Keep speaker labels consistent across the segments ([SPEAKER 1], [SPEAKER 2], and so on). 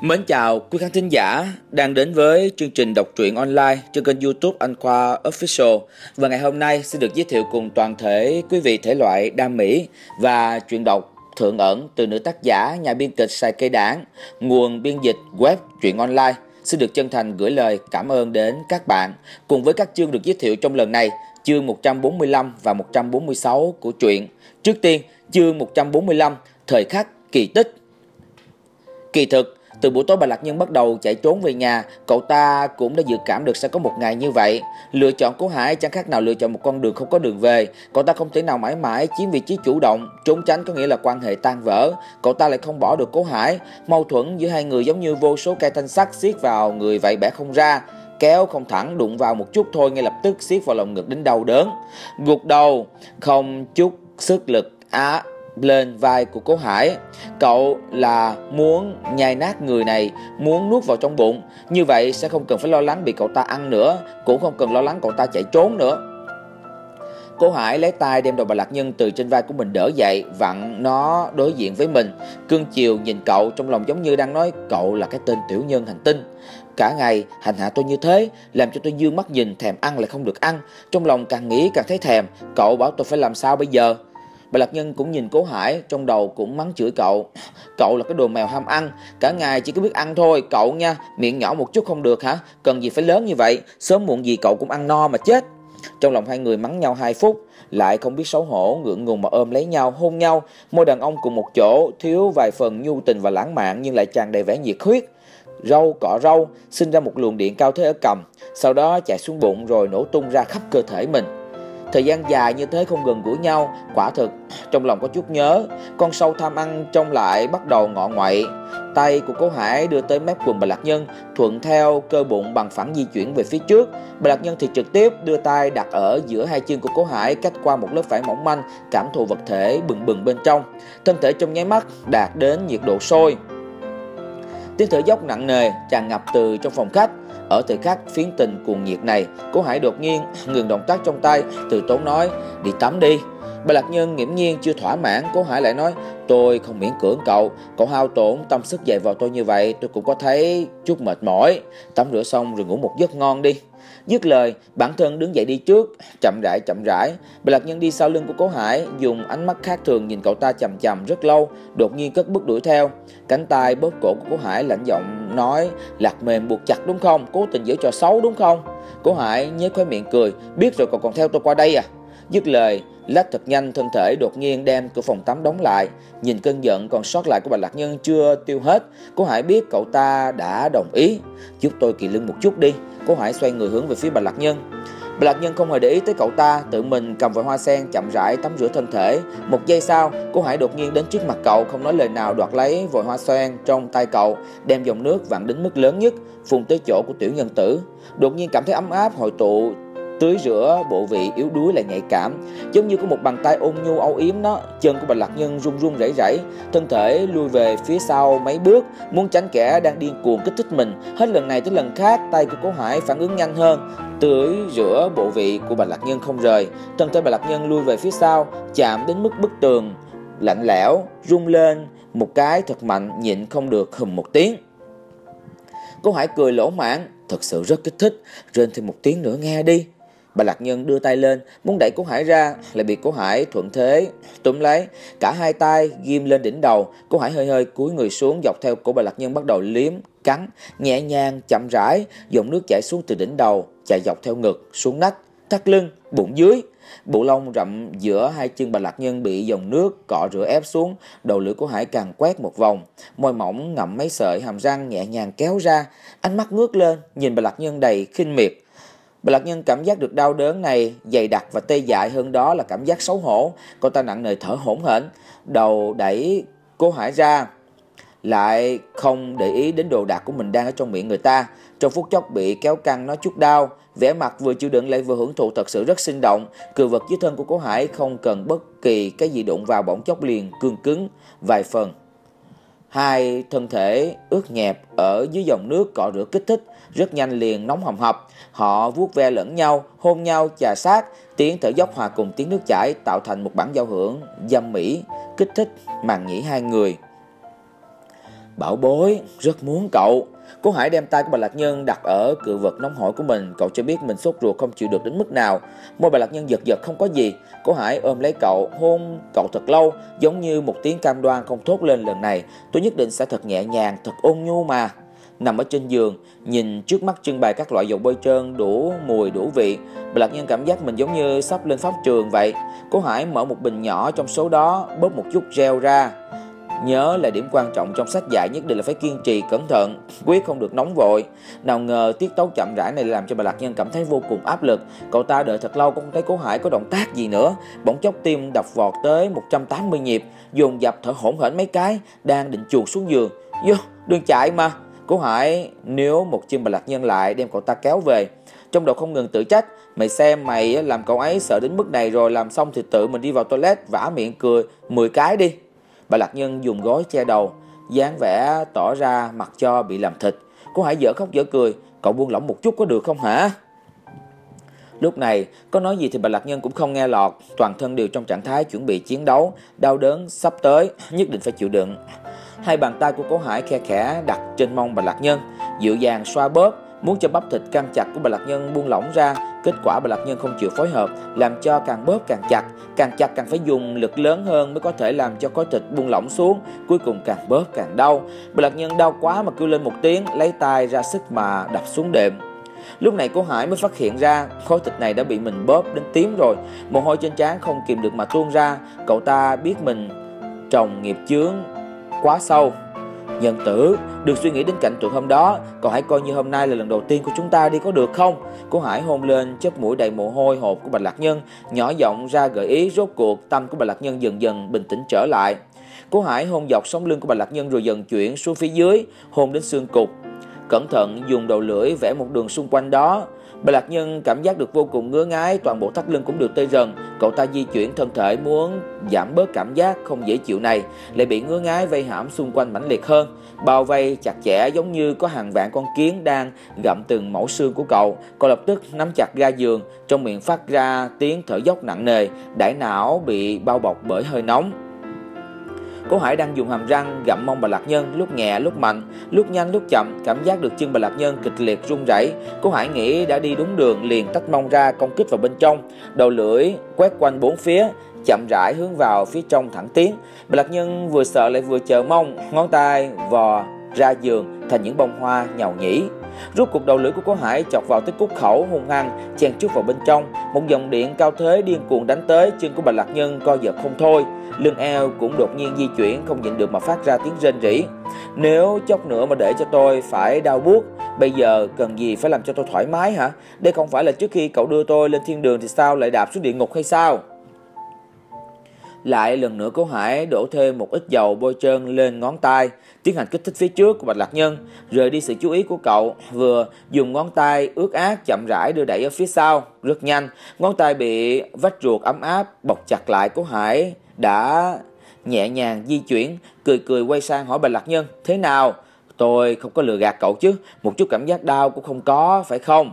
[SPEAKER 1] Mến chào quý khán thính giả đang đến với chương trình đọc truyện online trên kênh YouTube Anh Khoa Official. Và ngày hôm nay xin được giới thiệu cùng toàn thể quý vị thể loại đam mỹ và truyện đọc thượng ẩn từ nữ tác giả, nhà biên kịch Sài Cây Đảng, nguồn biên dịch web truyện online. Xin được chân thành gửi lời cảm ơn đến các bạn. Cùng với các chương được giới thiệu trong lần này, chương 145 và 146 của truyện. Trước tiên, chương 145, thời khắc kỳ tích. Kỳ thực, từ buổi tối bà Lạc Nhân bắt đầu chạy trốn về nhà, cậu ta cũng đã dự cảm được sẽ có một ngày như vậy. Lựa chọn của Hải chẳng khác nào lựa chọn một con đường không có đường về. Cậu ta không thể nào mãi mãi chiếm vị trí chủ động, trốn tránh có nghĩa là quan hệ tan vỡ. Cậu ta lại không bỏ được Cố Hải. Mâu thuẫn giữa hai người giống như vô số cây thanh sắt siết vào người vậy bẻ không ra. Kéo không thẳng, đụng vào một chút thôi ngay lập tức siết vào lồng ngực đến đau đớn. Gục đầu, không chút sức lực lên vai của Cố Hải. Cậu là muốn nhai nát người này, muốn nuốt vào trong bụng. Như vậy sẽ không cần phải lo lắng bị cậu ta ăn nữa, cũng không cần lo lắng cậu ta chạy trốn nữa. Cố Hải lấy tay đem đầu bà Lạc Nhân từ trên vai của mình đỡ dậy, vặn nó đối diện với mình. Cưng chiều nhìn cậu, trong lòng giống như đang nói cậu là cái tên tiểu nhân hành tinh. Cả ngày hành hạ tôi như thế, làm cho tôi dương mắt nhìn, thèm ăn lại không được ăn. Trong lòng càng nghĩ càng thấy thèm. Cậu bảo tôi phải làm sao bây giờ? Bà Lạc Nhân cũng nhìn Cố Hải, trong đầu cũng mắng chửi cậu. Cậu là cái đồ mèo ham ăn, cả ngày chỉ có biết ăn thôi. Cậu nha, miệng nhỏ một chút không được hả? Cần gì phải lớn như vậy, sớm muộn gì cậu cũng ăn no mà chết. Trong lòng hai người mắng nhau 2 phút, lại không biết xấu hổ, ngượng ngùng mà ôm lấy nhau, hôn nhau. Môi đàn ông cùng một chỗ, thiếu vài phần nhu tình và lãng mạn nhưng lại tràn đầy vẻ nhiệt huyết. Râu cọ râu, sinh ra một luồng điện cao thế ở cằm, sau đó chạy xuống bụng rồi nổ tung ra khắp cơ thể mình. Thời gian dài như thế không gần gũi nhau, quả thực trong lòng có chút nhớ. Con sâu tham ăn trông lại bắt đầu ngọ ngoậy. Tay của Cố Hải đưa tới mép quần bà Lạc Nhân, thuận theo cơ bụng bằng phẳng di chuyển về phía trước. Bà Lạc Nhân thì trực tiếp đưa tay đặt ở giữa hai chân của Cố Hải, cách qua một lớp vải mỏng manh, cảm thụ vật thể bừng bừng bên trong. Thân thể trong nháy mắt đạt đến nhiệt độ sôi. Tiếng thở dốc nặng nề tràn ngập từ trong phòng khách. Ở thời khắc phiến tình cuồng nhiệt này, Cố Hải đột nhiên ngừng động tác trong tay, từ tốn nói: "Đi tắm đi." Bà Lạc Nhân nghiễm nhiên chưa thỏa mãn, Cố Hải lại nói: "Tôi không miễn cưỡng cậu, cậu hao tổn tâm sức dạy vào tôi như vậy, tôi cũng có thấy chút mệt mỏi. Tắm rửa xong rồi ngủ một giấc ngon đi." Dứt lời, bản thân đứng dậy đi trước, chậm rãi. Bà Lạc Nhân đi sau lưng của Cố Hải, dùng ánh mắt khác thường nhìn cậu ta chằm chằm rất lâu, đột nhiên cất bước đuổi theo. Cánh tay bóp cổ của Cố Hải, lạnh giọng nói: "Lạc mềm buộc chặt đúng không? Cố tình giở trò xấu đúng không?" Cố Hải nhếch khóe miệng cười: "Biết rồi còn theo tôi qua đây à?" Dứt lời, lách thật nhanh, thân thể đột nhiên đem cửa phòng tắm đóng lại. Nhìn cơn giận còn sót lại của bà Lạc Nhân chưa tiêu hết, Cố Hải biết cậu ta đã đồng ý. "Giúp tôi kỳ lưng một chút đi." Cố Hải xoay người hướng về phía bà Lạc Nhân. Bà Lạc Nhân không hề để ý tới cậu ta, tự mình cầm vòi hoa sen chậm rãi tắm rửa thân thể. Một giây sau, Cố Hải đột nhiên đến trước mặt cậu, không nói lời nào đoạt lấy vòi hoa sen trong tay cậu, đem dòng nước vặn đến mức lớn nhất, phun tới chỗ của tiểu nhân tử. Đột nhiên cảm thấy ấm áp hội tụ, tưới rửa bộ vị yếu đuối lại nhạy cảm, giống như có một bàn tay ôn nhu âu yếm nó. Chân của bà Lạc Nhân run run rẩy rẩy, thân thể lui về phía sau mấy bước, muốn tránh kẻ đang điên cuồng kích thích mình. Hết lần này tới lần khác, tay của Cố Hải phản ứng nhanh hơn, tưới rửa bộ vị của bà Lạc Nhân không rời. Thân thể bà Lạc Nhân lui về phía sau, chạm đến mức bức tường lạnh lẽo, rung lên một cái thật mạnh, nhịn không được hừm một tiếng. Cố Hải cười lỗ mãng: "Thật sự rất kích thích, rên thêm một tiếng nữa nghe đi." Bà Lạc Nhân đưa tay lên muốn đẩy Cố Hải ra, lại bị Cố Hải thuận thế túm lấy, cả hai tay ghim lên đỉnh đầu. Cố Hải hơi cúi người xuống, dọc theo cổ bà Lạc Nhân bắt đầu liếm, cắn, nhẹ nhàng chậm rãi, dòng nước chảy xuống từ đỉnh đầu, chạy dọc theo ngực, xuống nách, thắt lưng, bụng dưới. Bộ lông rậm giữa hai chân bà Lạc Nhân bị dòng nước cọ rửa ép xuống, đầu lưỡi của Hải càng quét một vòng, môi mỏng ngậm mấy sợi hàm răng nhẹ nhàng kéo ra, ánh mắt ngước lên nhìn bà Lạc Nhân đầy khinh miệt. Bà Lạc Nhân cảm giác được đau đớn này dày đặc và tê dại hơn đó là cảm giác xấu hổ. Cô ta nặng nề thở hổn hển, đầu đẩy Cố Hải ra, lại không để ý đến đồ đạc của mình đang ở trong miệng người ta. Trong phút chốc bị kéo căng nói chút đau, vẻ mặt vừa chịu đựng lại vừa hưởng thụ thật sự rất sinh động. Cự vật dưới thân của Cố Hải không cần bất kỳ cái gì đụng vào bỗng chốc liền cương cứng vài phần. Hai thân thể ướt nhẹp ở dưới dòng nước cọ rửa kích thích, rất nhanh liền nóng hầm hập. Họ vuốt ve lẫn nhau, hôn nhau, chà sát, tiếng thở dốc hòa cùng tiếng nước chảy tạo thành một bản giao hưởng dâm mỹ, kích thích màng nhĩ hai người. Bảo bối, rất muốn cậu. Cô Hải đem tay của Bà Lạc Nhân đặt ở cự vật nóng hổi của mình. Cậu cho biết mình sốt ruột không chịu được đến mức nào. Môi Bà Lạc Nhân giật giật không có gì. Cô Hải ôm lấy cậu, hôn cậu thật lâu, giống như một tiếng cam đoan không thốt lên lần này. Tôi nhất định sẽ thật nhẹ nhàng, thật ôn nhu mà. Nằm ở trên giường, nhìn trước mắt trưng bày các loại dầu bôi trơn đủ mùi đủ vị, Bà Lạc Nhân cảm giác mình giống như sắp lên pháp trường vậy. Cô Hải mở một bình nhỏ trong số đó, bóp một chút gel ra. Nhớ là điểm quan trọng trong sách dạy nhất định là phải kiên trì cẩn thận, quyết không được nóng vội. Nào ngờ tiết tấu chậm rãi này làm cho Bà Lạc Nhân cảm thấy vô cùng áp lực. Cậu ta đợi thật lâu cũng không thấy Cố Hải có động tác gì nữa. Bỗng chốc tim đập vọt tới 180 nhịp, dồn dập thở hổn hển mấy cái, đang định chuồn xuống giường. Vô, đừng chạy mà. Cố Hải níu một chân Bà Lạc Nhân lại, đem cậu ta kéo về. Trong đầu không ngừng tự trách, mày xem mày làm cậu ấy sợ đến mức này rồi, làm xong thì tự mình đi vào toilet vả miệng cười 10 cái đi. Bà Lạc Nhân dùng gối che đầu, dáng vẻ tỏ ra mặt cho bị làm thịt. Cố Hải dở khóc dở cười, cậu buông lỏng một chút có được không hả? Lúc này có nói gì thì Bà Lạc Nhân cũng không nghe lọt, toàn thân đều trong trạng thái chuẩn bị chiến đấu, đau đớn sắp tới, nhất định phải chịu đựng. Hai bàn tay của Cố Hải khe khẽ đặt trên mông Bà Lạc Nhân, dịu dàng xoa bóp, muốn cho bắp thịt căng chặt của Bà Lạc Nhân buông lỏng ra. Kết quả Bà Lạc Nhân không chịu phối hợp, làm cho càng bóp càng chặt càng phải dùng lực lớn hơn mới có thể làm cho khối thịt buông lỏng xuống. Cuối cùng càng bóp càng đau. Bà Lạc Nhân đau quá mà kêu lên một tiếng, lấy tay ra sức mà đập xuống đệm. Lúc này Cố Hải mới phát hiện ra khối thịt này đã bị mình bóp đến tím rồi, mồ hôi trên trán không kìm được mà tuôn ra. Cậu ta biết mình trồng nghiệp chướng quá sâu. Nhân tử, đừng suy nghĩ đến cảnh tượng hôm đó, cậu hãy coi như hôm nay là lần đầu tiên của chúng ta đi có được không? Cố Hải hôn lên chóp mũi đầy mồ hôi hột của Bà Lạc Nhân, nhỏ giọng ra gợi ý. Rốt cuộc tâm của Bà Lạc Nhân dần dần bình tĩnh trở lại. Cố Hải hôn dọc sống lưng của Bà Lạc Nhân rồi dần chuyển xuống phía dưới, hôn đến xương cụt. Cẩn thận dùng đầu lưỡi vẽ một đường xung quanh đó. Bà Lạc Nhân cảm giác được vô cùng ngứa ngáy, toàn bộ thắt lưng cũng được tê rần. Cậu ta di chuyển thân thể muốn giảm bớt cảm giác không dễ chịu này, lại bị ngứa ngáy vây hãm xung quanh mãnh liệt hơn, bao vây chặt chẽ giống như có hàng vạn con kiến đang gặm từng mẩu xương của cậu. Cậu lập tức nắm chặt ga giường, trong miệng phát ra tiếng thở dốc nặng nề, đại não bị bao bọc bởi hơi nóng. Cố Hải đang dùng hàm răng gặm mông Bà Lạc Nhân, lúc nhẹ lúc mạnh, lúc nhanh lúc chậm, cảm giác được chân Bà Lạc Nhân kịch liệt run rẩy. Cố Hải nghĩ đã đi đúng đường, liền tách mông ra công kích vào bên trong, đầu lưỡi quét quanh bốn phía, chậm rãi hướng vào phía trong thẳng tiến. Bà Lạc Nhân vừa sợ lại vừa chờ mong, ngón tay vò ra giường thành những bông hoa nhàu nhĩ. Rút cuộc đầu lưỡi của Cố Hải chọc vào tới cúc khẩu, hung hăng chen chúc vào bên trong. Một dòng điện cao thế điên cuồng đánh tới, chân của Bà Lạc Nhân co giật không thôi, lưng eo cũng đột nhiên di chuyển, không nhịn được mà phát ra tiếng rên rỉ. Nếu chốc nữa mà để cho tôi phải đau buốt, bây giờ cần gì phải làm cho tôi thoải mái hả? Đây không phải là trước khi cậu đưa tôi lên thiên đường thì sao lại đạp xuống địa ngục hay sao? Lại lần nữa Cố Hải đổ thêm một ít dầu bôi trơn lên ngón tay, tiến hành kích thích phía trước của Bạch Lạc Nhân, rời đi sự chú ý của cậu. Vừa dùng ngón tay ướt át chậm rãi đưa đẩy ở phía sau, rất nhanh, ngón tay bị vách ruột ấm áp bọc chặt lại. Cố Hải đã nhẹ nhàng di chuyển, cười cười quay sang hỏi Bạch Lạc Nhân: thế nào? Tôi không có lừa gạt cậu chứ? Một chút cảm giác đau cũng không có, phải không?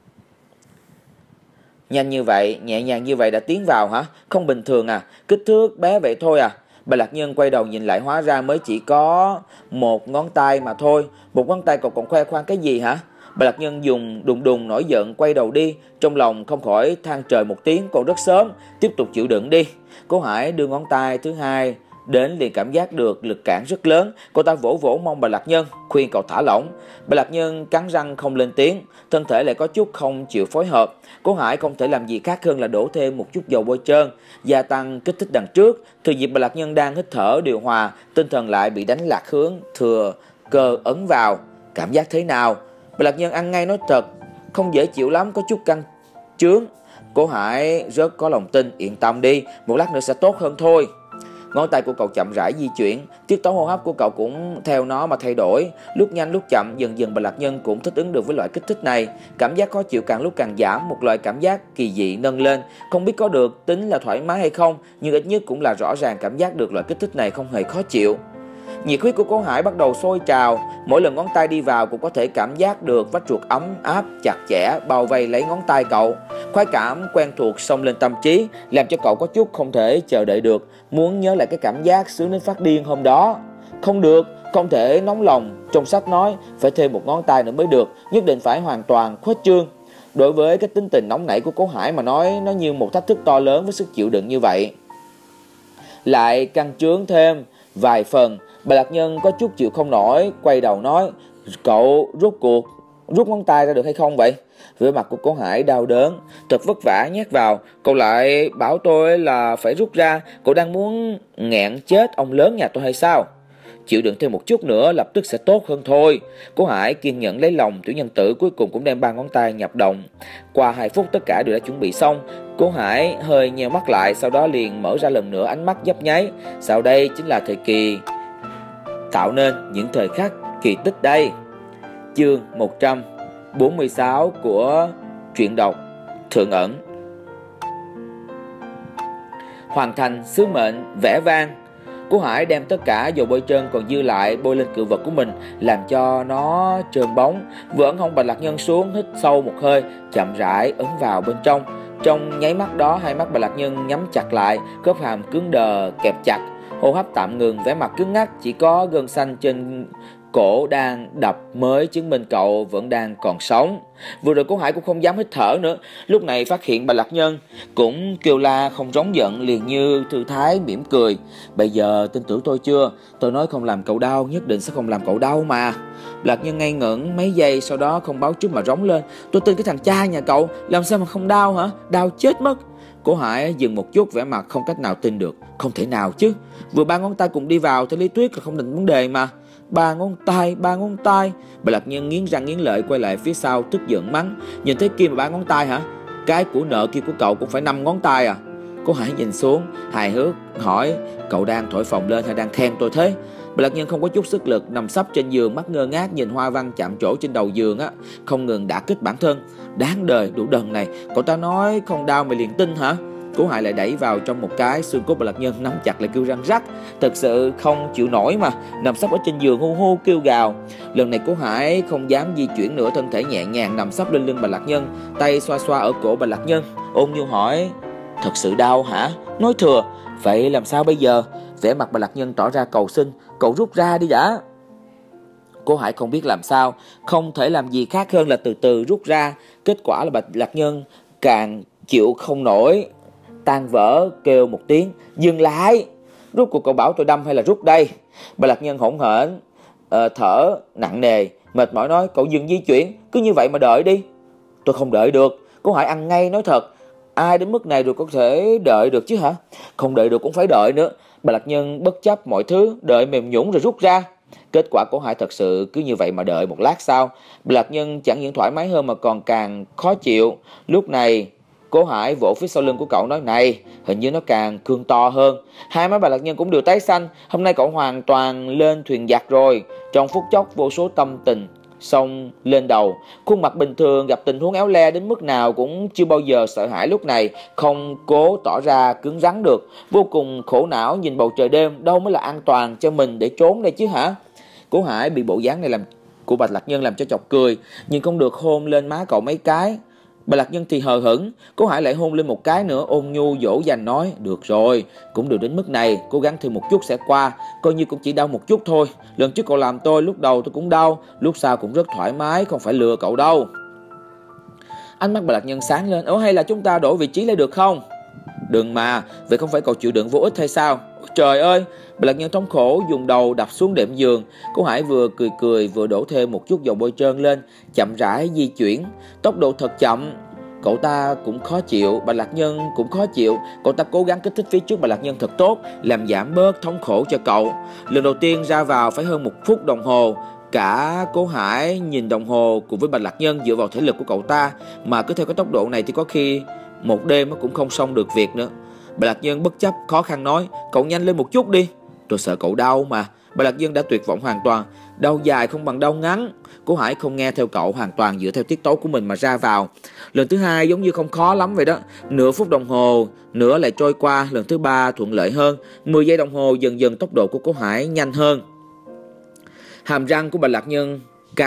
[SPEAKER 1] Nhanh như vậy, nhẹ nhàng như vậy đã tiến vào hả? Không bình thường à? Kích thước bé vậy thôi à? Bà Lạc Nhân quay đầu nhìn lại, hóa ra mới chỉ có một ngón tay mà thôi. Một ngón tay cậu còn khoe khoang cái gì hả? Bà Lạc Nhân dùng đùng đùng nổi giận quay đầu đi, trong lòng không khỏi than trời một tiếng, còn rất sớm, tiếp tục chịu đựng đi. Cố Hải đưa ngón tay thứ hai đến liền cảm giác được lực cản rất lớn. Cô ta vỗ vỗ mông Bà Lạc Nhân, khuyên cậu thả lỏng. Bà Lạc Nhân cắn răng không lên tiếng, thân thể lại có chút không chịu phối hợp. Cố Hải không thể làm gì khác hơn là đổ thêm một chút dầu bôi trơn, gia tăng kích thích đằng trước. Thừa dịp Bà Lạc Nhân đang hít thở điều hòa, tinh thần lại bị đánh lạc hướng, thừa cơ ấn vào. Cảm giác thế nào? Bà Lạc Nhân ăn ngay nói thật, không dễ chịu lắm, có chút căng chướng. Cố Hải rất có lòng tin, yên tâm đi, một lát nữa sẽ tốt hơn thôi. Ngón tay của cậu chậm rãi di chuyển, tiết tấu hô hấp của cậu cũng theo nó mà thay đổi, lúc nhanh lúc chậm. Dần dần Bà Lạc Nhân cũng thích ứng được với loại kích thích này. Cảm giác khó chịu càng lúc càng giảm, một loại cảm giác kỳ dị nâng lên. Không biết có được tính là thoải mái hay không, nhưng ít nhất cũng là rõ ràng cảm giác được loại kích thích này không hề khó chịu. Nhiệt huyết của Cố Hải bắt đầu sôi trào, mỗi lần ngón tay đi vào cũng có thể cảm giác được vách ruột ấm áp chặt chẽ bao vây lấy ngón tay cậu. Khoái cảm quen thuộc xông lên tâm trí, làm cho cậu có chút không thể chờ đợi được, muốn nhớ lại cái cảm giác sướng đến phát điên hôm đó. Không thể nóng lòng, trong sách nói phải thêm một ngón tay nữa mới được, nhất định phải hoàn toàn khuếch trương. Đối với cái tính tình nóng nảy của Cố Hải mà nói, nó như một thách thức to lớn với sức chịu đựng như vậy. Lại căng trướng thêm vài phần, bà Lạc Nhân có chút chịu không nổi, quay đầu nói: "Cậu rút ngón tay ra được hay không vậy?" Vẻ mặt của Cố Hải đau đớn: "Thật vất vả nhét vào, cậu lại bảo tôi là phải rút ra, cậu đang muốn nghẹn chết ông lớn nhà tôi hay sao?" "Chịu đựng thêm một chút nữa lập tức sẽ tốt hơn thôi." Cố Hải kiên nhẫn lấy lòng tiểu nhân tử cuối cùng cũng đem 3 ngón tay nhập động. Qua 2 phút tất cả đều đã chuẩn bị xong. Cố Hải hơi nheo mắt lại, sau đó liền mở ra lần nữa, ánh mắt nhấp nháy. Sau đây chính là thời kỳ tạo nên những thời khắc kỳ tích đây. Chương 146 của truyện đọc Thượng Ẩn. Hoàn thành sứ mệnh vẻ vang, Cố Hải đem tất cả dầu bôi trơn còn dư lại bôi lên cự vật của mình, làm cho nó trơn bóng. Vừa ấn hông Bạch Lạc Nhân xuống, hít sâu một hơi, chậm rãi ấn vào bên trong. Trong nháy mắt đó, hai mắt Bạch Lạc Nhân nhắm chặt lại, khớp hàm cứng đờ kẹp chặt, hô hấp tạm ngừng, vẻ mặt cứng ngắc, chỉ có gân xanh trên cổ đang đập mới chứng minh cậu vẫn đang còn sống. Vừa rồi Cố Hải cũng không dám hít thở nữa. Lúc này phát hiện Bạch Lạc Nhân cũng kêu la không rống giận, liền như thư thái mỉm cười: "Bây giờ tin tưởng tôi chưa? Tôi nói không làm cậu đau, nhất định sẽ không làm cậu đau mà." Bạch Lạc Nhân ngây ngẩn mấy giây, sau đó không báo trước mà rống lên: "Tôi tin cái thằng cha nhà cậu, làm sao mà không đau hả? Đau chết mất." Cố Hải dừng một chút, vẻ mặt không cách nào tin được: "Không thể nào chứ, vừa 3 ngón tay cùng đi vào, theo lý thuyết là không thành vấn đề mà." 3 ngón tay, 3 ngón tay. Bạch Lạc Nhân nghiến răng nghiến lợi quay lại phía sau, tức giận mắng: "Nhìn thấy kia mà 3 ngón tay hả? Cái của nợ kia của cậu cũng phải 5 ngón tay à?" Cố Hải nhìn xuống, hài hước hỏi: "Cậu đang thổi phồng lên hay đang khen tôi thế?" Bạch Lạc Nhân không có chút sức lực, nằm sấp trên giường, mắt ngơ ngác nhìn hoa văn chạm trổ trên đầu giường á, không ngừng đả kích bản thân. Đáng đời, đủ đần này, cậu ta nói không đau mày liền tin hả? Cố Hải lại đẩy vào trong một cái, xương cốt Bạch Lạc Nhân nắm chặt lại kêu răng rắc, thật sự không chịu nổi mà, nằm sấp ở trên giường hu hu kêu gào. Lần này Cố Hải không dám di chuyển nữa, thân thể nhẹ nhàng nằm sấp lên lưng Bạch Lạc Nhân, tay xoa xoa ở cổ Bạch Lạc Nhân, ôn nhu hỏi: "Thật sự đau hả? Nói thừa, vậy làm sao bây giờ?" Vẻ mặt Bạch Lạc Nhân tỏ ra cầu xin: "Cậu rút ra đi đã." Cố Hải không biết làm sao, không thể làm gì khác hơn là từ từ rút ra. Kết quả là Bạch Lạc Nhân càng chịu không nổi, tan vỡ kêu một tiếng: "Dừng lại! Rút cuộc cậu bảo tôi đâm hay là rút đây?" Bạch Lạc Nhân hỗn hển, thở nặng nề, mệt mỏi nói: "Cậu dừng di chuyển, cứ như vậy mà đợi đi." "Tôi không đợi được." Cố Hải ăn ngay nói thật: "Ai đến mức này rồi có thể đợi được chứ hả?" "Không đợi được cũng phải đợi nữa." Bạch Lạc Nhân bất chấp mọi thứ, đợi mềm nhũn rồi rút ra. Kết quả Cố Hải thật sự cứ như vậy mà đợi một lát sau, Bạch Lạc Nhân chẳng những thoải mái hơn mà còn càng khó chịu. Lúc này Cố Hải vỗ phía sau lưng của cậu nói: "Này, hình như nó càng cương to hơn." Hai má Bạch Lạc Nhân cũng đều tái xanh. Hôm nay cậu hoàn toàn lên thuyền giặc rồi. Trong phút chốc vô số tâm tình xông lên đầu. Khuôn mặt bình thường gặp tình huống éo le đến mức nào cũng chưa bao giờ sợ hãi, lúc này không cố tỏ ra cứng rắn được. Vô cùng khổ não nhìn bầu trời đêm, đâu mới là an toàn cho mình để trốn đây chứ hả? Cố Hải bị bộ dáng này của Bạch Lạc Nhân làm cho chọc cười, nhưng không được hôn lên má cậu mấy cái. Bạch Lạc Nhân thì hờ hững, Cố Hải lại hôn lên một cái nữa, ôn nhu dỗ dành nói: "Được rồi, cũng được đến mức này, cố gắng thêm một chút sẽ qua, coi như cũng chỉ đau một chút thôi. Lần trước cậu làm tôi, lúc đầu tôi cũng đau, lúc sau cũng rất thoải mái, không phải lừa cậu đâu." Ánh mắt Bạch Lạc Nhân sáng lên: "Ủa hay là chúng ta đổi vị trí lại được không?" "Đừng mà, vậy không phải cậu chịu đựng vô ích hay sao?" "Trời ơi!" Bạch Lạc Nhân thống khổ dùng đầu đập xuống đệm giường. Cố Hải vừa cười cười vừa đổ thêm một chút dầu bôi trơn lên, chậm rãi di chuyển, tốc độ thật chậm. Cậu ta cũng khó chịu, Bạch Lạc Nhân cũng khó chịu. Cậu ta cố gắng kích thích phía trước Bạch Lạc Nhân thật tốt, làm giảm bớt thống khổ cho cậu. Lần đầu tiên ra vào phải hơn 1 phút đồng hồ. Cả Cố Hải nhìn đồng hồ cùng với Bạch Lạc Nhân dựa vào thể lực của cậu ta, mà cứ theo cái tốc độ này thì có khi một đêm cũng không xong được việc nữa. Bạch Lạc Nhân bất chấp khó khăn nói: "Cậu nhanh lên một chút đi." "Tôi sợ cậu đau mà." Bạch Lạc Nhân đã tuyệt vọng hoàn toàn. Đau dài không bằng đau ngắn. Cố Hải không nghe theo cậu, hoàn toàn dựa theo tiết tấu của mình mà ra vào. Lần thứ 2 giống như không khó lắm vậy đó. Nửa phút đồng hồ nữa lại trôi qua. Lần thứ 3 thuận lợi hơn. 10 giây đồng hồ, dần dần tốc độ của Cố Hải nhanh hơn. Hàm răng của Bạch Lạc Nhân cắn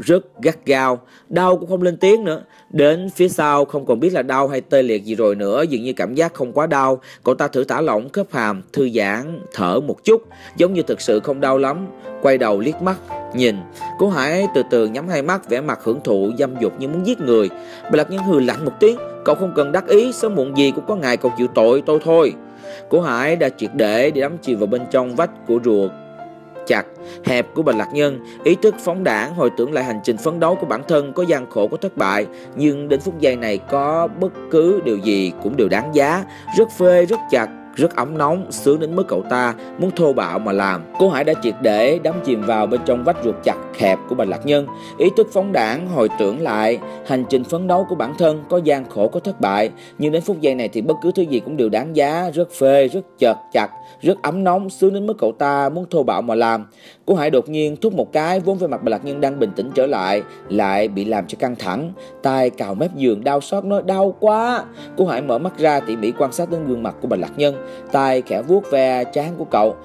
[SPEAKER 1] rất gắt gao, đau cũng không lên tiếng nữa. Đến phía sau không còn biết là đau hay tê liệt gì rồi nữa, dường như cảm giác không quá đau. Cậu ta thử thả lỏng khớp hàm, thư giãn, thở một chút, giống như thực sự không đau lắm. Quay đầu liếc mắt, nhìn. Cố Hải từ từ nhắm hai mắt, vẻ mặt hưởng thụ dâm dục như muốn giết người. Bạch Lạc Nhân hừ lạnh một tiếng, cậu không cần đắc ý, sớm muộn gì cũng có ngày cậu chịu tội tôi thôi. Cố Hải đã triệt để đắm chìm vào bên trong vách của ruột chặt hẹp của Bạch Lạc Nhân, ý thức phóng đãng hồi tưởng lại hành trình phấn đấu của bản thân, có gian khổ có thất bại, nhưng đến phút giây này có bất cứ điều gì cũng đều đáng giá, rất phê, rất chặt, rất ấm nóng, sướng đến mức cậu ta muốn thô bạo mà làm. Cố Hải đã triệt để đắm chìm vào bên trong vách ruột chặt hẹp của Bạch Lạc Nhân, ý thức phóng đãng hồi tưởng lại hành trình phấn đấu của bản thân, có gian khổ có thất bại, nhưng đến phút giây này thì bất cứ thứ gì cũng đều đáng giá, rất phê, rất chặt, rất ấm nóng, sướng đến mức cậu ta muốn thô bạo mà làm. Cố Hải đột nhiên thúc một cái, vốn về mặt Bạch Lạc Nhân đang bình tĩnh trở lại bị làm cho căng thẳng, tay cào mép giường đau xót nói đau quá. Cố Hải mở mắt ra tỉ mỉ quan sát đến gương mặt của Bạch Lạc Nhân, tay khẽ vuốt ve trán của cậu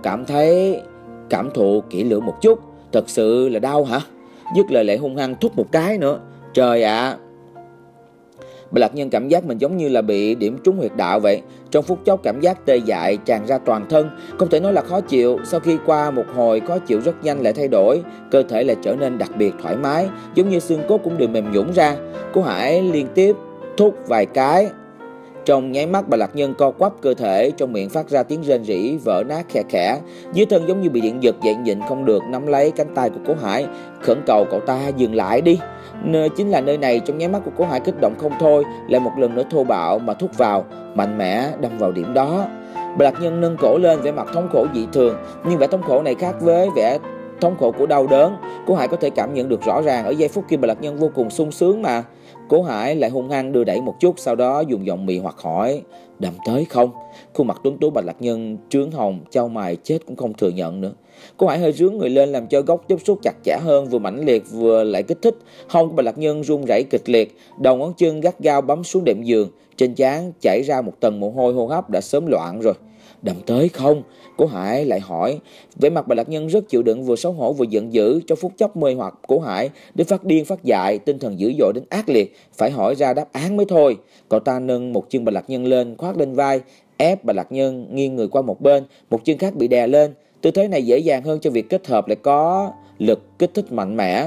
[SPEAKER 1] cảm thụ kỹ lưỡng một chút. Thật sự là đau hả? Dứt lời lại hung hăng thúc một cái nữa. Trời ạ! Bạch Lạc Nhân cảm giác mình giống như là bị điểm trúng huyệt đạo vậy. Trong phút chốc cảm giác tê dại tràn ra toàn thân, không thể nói là khó chịu. Sau khi qua một hồi khó chịu rất nhanh lại thay đổi, cơ thể lại trở nên đặc biệt thoải mái, giống như xương cốt cũng đều mềm nhũn ra. Cố Hải liên tiếp thúc vài cái. Trong nháy mắt Bạch Lạc Nhân co quắp cơ thể, trong miệng phát ra tiếng rên rỉ vỡ nát khẽ khẽ, dưới thân giống như bị điện giật vậy, nhịn không được nắm lấy cánh tay của Cố Hải, khẩn cầu cậu ta dừng lại đi. Chính là nơi này, trong nháy mắt của Cố Hải kích động không thôi, lại một lần nữa thô bạo mà thúc vào, mạnh mẽ đâm vào điểm đó. Bạch Lạc Nhân nâng cổ lên, vẻ mặt thống khổ dị thường, nhưng vẻ thống khổ này khác với vẻ thống khổ của đau đớn. Cố Hải có thể cảm nhận được rõ ràng ở giây phút kia Bạch Lạc Nhân vô cùng sung sướng mà. Cố Hải lại hung hăng đưa đẩy một chút, sau đó dùng giọng mị hoặc hỏi: đâm tới không? Khuôn mặt tuấn tú Bạch Lạc Nhân trướng hồng, chau mày chết cũng không thừa nhận nữa. Cố Hải hơi rướn người lên làm cho góc tiếp xúc chặt chẽ hơn, vừa mãnh liệt vừa lại kích thích. Hông của Bạch Lạc Nhân run rẩy kịch liệt, đầu ngón chân gắt gao bấm xuống đệm giường, trên trán chảy ra một tầng mồ hôi, hô hấp đã sớm loạn rồi. Đâm tới không? Cố Hải lại hỏi. Vẻ mặt Bạch Lạc Nhân rất chịu đựng, vừa xấu hổ vừa giận dữ. Trong phút chốc mê hoặc Cố Hải đến phát điên phát dại, tinh thần dữ dội đến ác liệt, phải hỏi ra đáp án mới thôi. Cậu ta nâng một chân Bạch Lạc Nhân lên, khoác lên vai, ép Bạch Lạc Nhân nghiêng người qua một bên, một chân khác bị đè lên. Tư thế này dễ dàng hơn cho việc kết hợp, lại có lực kích thích mạnh mẽ.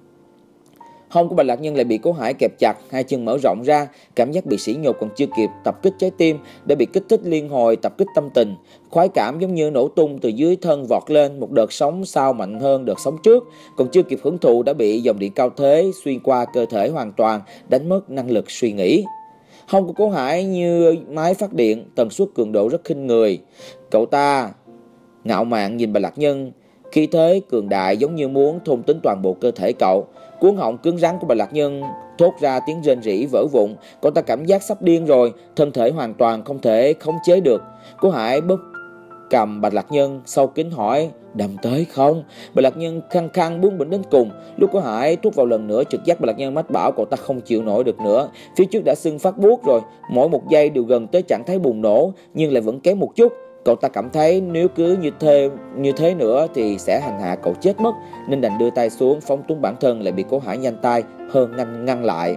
[SPEAKER 1] Hông của Bạch Lạc Nhân lại bị Cố Hải kẹp chặt, hai chân mở rộng ra, cảm giác bị sỉ nhục còn chưa kịp tập kích trái tim đã bị kích thích liên hồi tập kích tâm tình. Khoái cảm giống như nổ tung từ dưới thân vọt lên, một đợt sóng sau mạnh hơn đợt sóng trước, còn chưa kịp hưởng thụ đã bị dòng điện cao thế xuyên qua cơ thể hoàn toàn, đánh mất năng lực suy nghĩ. Hông của Cố Hải như máy phát điện, tần suất cường độ rất khinh người. Cậu ta ngạo mạn nhìn Bạch Lạc Nhân, khí thế cường đại giống như muốn thôn tính toàn bộ cơ thể cậu. Cuống họng cứng rắn của Bạch Lạc Nhân thốt ra tiếng rên rỉ vỡ vụn, cậu ta cảm giác sắp điên rồi, thân thể hoàn toàn không thể khống chế được. Cố Hải bóp cầm Bạch Lạc Nhân, sâu kín hỏi: đâm tới không? Bạch Lạc Nhân khăng khăng bướng bỉnh đến cùng. Lúc Cố Hải thúc vào lần nữa, trực giác Bạch Lạc Nhân mách bảo cậu ta không chịu nổi được nữa. Phía trước đã sưng phát buốt rồi, mỗi một giây đều gần tới trạng thái bùng nổ, nhưng lại vẫn kém một chút. Cậu ta cảm thấy nếu cứ như thế nữa thì sẽ hành hạ cậu chết mất, nên đành đưa tay xuống phóng túng bản thân, lại bị Cố Hải nhanh tay hơn ngăn lại.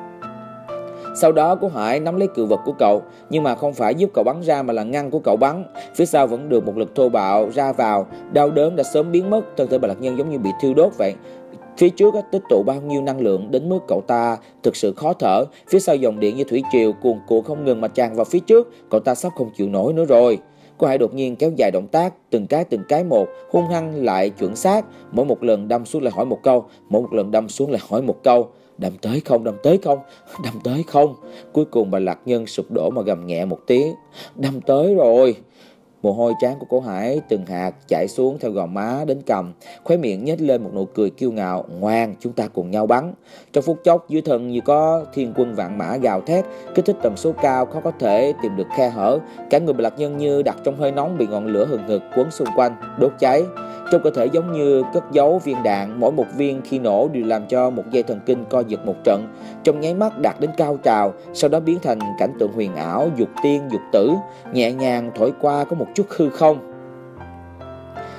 [SPEAKER 1] Sau đó Cố Hải nắm lấy cự vật của cậu, nhưng mà không phải giúp cậu bắn ra mà là ngăn của cậu bắn. Phía sau vẫn được một lực thô bạo ra vào, đau đớn đã sớm biến mất, thân thể Bạch Lạc Nhân giống như bị thiêu đốt vậy. Phía trước tích tụ bao nhiêu năng lượng đến mức cậu ta thực sự khó thở. Phía sau dòng điện như thủy triều cuồn cuộn không ngừng mà tràn vào phía trước, cậu ta sắp không chịu nổi nữa rồi. Cố Hải đột nhiên kéo dài động tác, từng cái một, hung hăng lại chuẩn xác, mỗi một lần đâm xuống lại hỏi một câu, mỗi một lần đâm xuống lại hỏi một câu: đâm tới không, đâm tới không, đâm tới không. Cuối cùng Bạch Lạc Nhân sụp đổ mà gầm nhẹ một tiếng: đâm tới rồi. Mồ hôi trán của Cố Hải từng hạt chảy xuống theo gò má đến cằm, khóe miệng nhếch lên một nụ cười kiêu ngạo: ngoan, chúng ta cùng nhau bắn. Trong phút chốc dưới thân như có thiên quân vạn mã gào thét, kích thích tần số cao, khó có thể tìm được khe hở. Cả người Bạch Lạc Nhân như đặt trong hơi nóng, bị ngọn lửa hừng hực quấn xung quanh, đốt cháy. Trong cơ thể giống như cất giấu viên đạn, mỗi một viên khi nổ đều làm cho một dây thần kinh co giật một trận, trong nháy mắt đạt đến cao trào, sau đó biến thành cảnh tượng huyền ảo, dục tiên dục tử, nhẹ nhàng thổi qua có một chút hư không.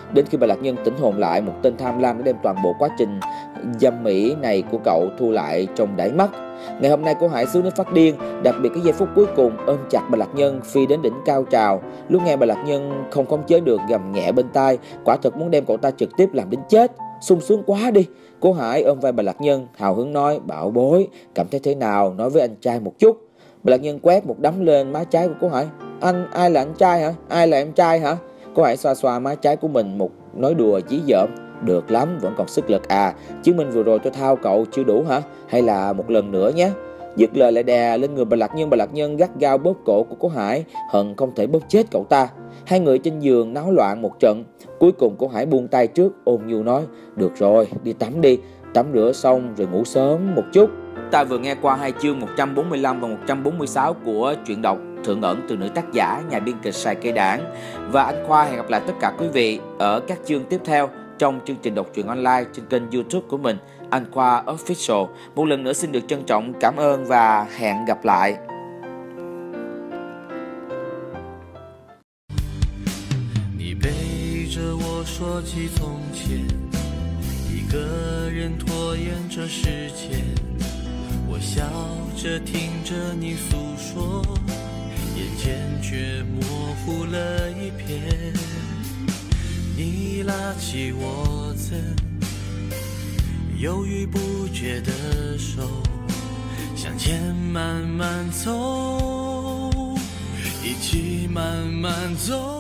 [SPEAKER 1] Đến khi bà Lạc Nhân tỉnh hồn lại, một tên tham lam đã đem toàn bộ quá trình dâm mỹ này của cậu thu lại trong đáy mắt. Ngày hôm nay cô Hải sướng đến phát điên, đặc biệt cái giây phút cuối cùng ôm chặt bà Lạc Nhân phi đến đỉnh cao trào. Lúc nghe bà Lạc Nhân không khống chế được gầm nhẹ bên tai, quả thực muốn đem cậu ta trực tiếp làm đến chết. Sung sướng quá đi. Cô Hải ôm vai bà Lạc Nhân, hào hứng nói: bảo bối, cảm thấy thế nào, nói với anh trai một chút. Bà Lạc Nhân quét một đấm lên má trái của cô Hải. Ai là anh trai hả? Ai là em trai hả? Cô Hải xoa xoa má trái của mình, một nói đùa chí giỡn. Được lắm, vẫn còn sức lực à. Chứng minh vừa rồi tôi thao cậu chưa đủ hả? Hay là một lần nữa nhé. Dứt lời lại đè lên người bà Lạc Nhân gắt gao bóp cổ của cô Hải, hận không thể bóp chết cậu ta. Hai người trên giường náo loạn một trận. Cuối cùng cô Hải buông tay trước, ôn nhu nói: được rồi, đi tắm đi, tắm rửa xong rồi ngủ sớm một chút. Ta vừa nghe qua hai chương 145 và 146 của truyện đọc Thượng Ẩn từ nữ tác giả nhà biên kịch Sài Cây Đảng. Và anh Khoa hẹn gặp lại tất cả quý vị ở các chương tiếp theo trong chương trình đọc truyện online trên kênh YouTube của mình, Anh Khoa Official. Một lần nữa xin được trân trọng cảm ơn và hẹn gặp lại.
[SPEAKER 2] 笑着听着你诉说，眼前却模糊了一片。你拉起我曾犹豫不决的手，向前慢慢走，一起慢慢走。